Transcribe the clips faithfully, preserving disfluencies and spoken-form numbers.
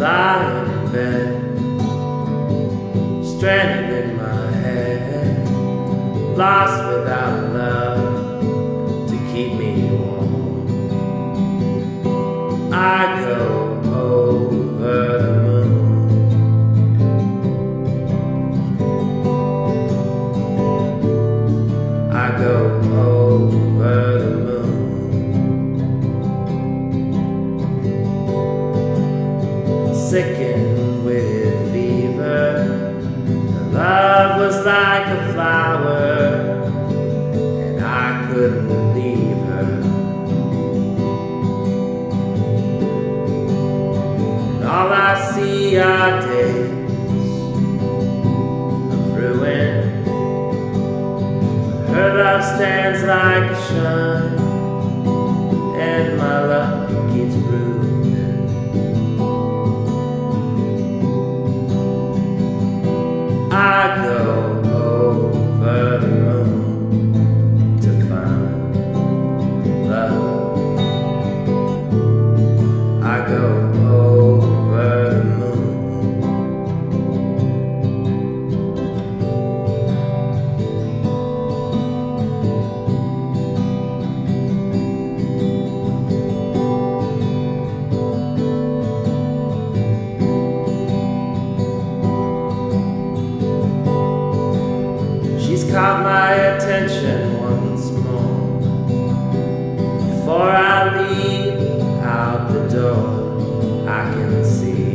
lying in bed, stranded in my head, lost without love to keep me warm. I go over the moon. I go over the moon. Sickened with fever, her love was like a flower, and I couldn't leave her. And all I see are days of ruin. Her love stands like a shrine, and my love keeps brewing. I go over the moon to find love. I go over the moon. She's caught my attention once more. Before I leave out the door, I can see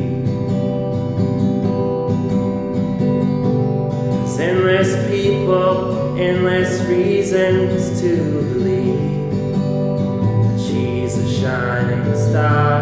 there's endless people, endless reasons to believe that she's a shining star.